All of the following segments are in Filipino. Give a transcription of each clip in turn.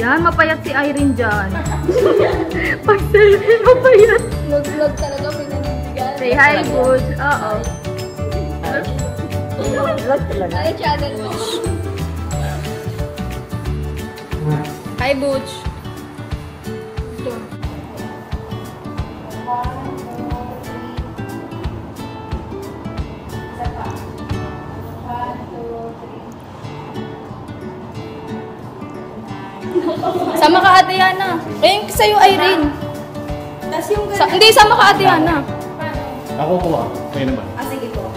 Yan, mapayat si Irene dyan. Pag selfie, mapayat. Vlog talaga, pinanindigan. Say hi, Butch. Oo. Vlog talaga. Ay, channel mo. Hi, Butch. Sama ka, Ate Yana. Ayun sa'yo, Irene. Tapos yung Hindi, sama ka, Ate Yana. Ako kuha. Kayo naman. Ah, sige po.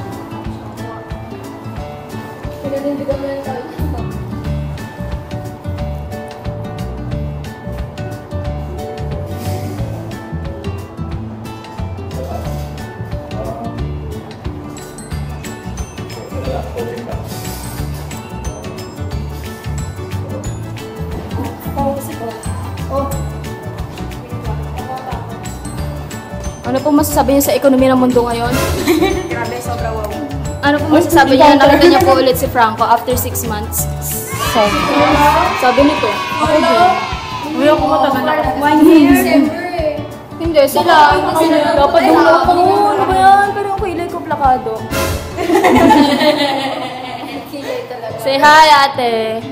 Pinanindigan mo yung tayo. Ano po masasabi niyo sa ekonomiya ng mundo ngayon? Grabe, sobra wow. Ano po masasabi niyo? Nakita niyo po ulit si Franco after 6 months. Sabi nito. Ako din. Uy, ako matagal na. 1 year. December eh. Hindi, sila. Dapat dumalo ko. Ano ba yan? Pero ang kilay ko plakado. Kilay talaga. Say hi, ate.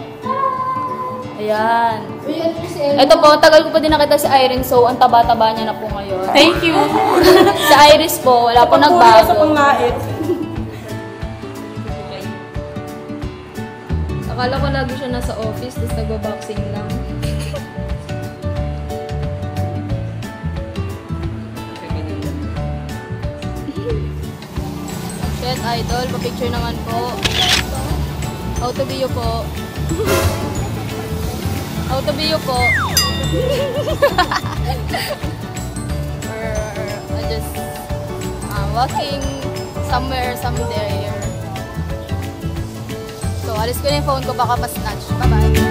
Ayan. Uy, ano si Elmo? Ito po, tagal ko pa din nakita si Irene, so ang taba-taba niya na po ngayon. Thank you. Sa Iris po, wala po Sa nagbago. pangait. Akala ko lagi siya nasa office, tapos nagbaboxing lang. Shit, idol, pa-picture naman po. How to be you po. How to be you po. Or just walking somewhere, someday. So, alis ko na yung phone ko, baka pa-snatch. Bye-bye.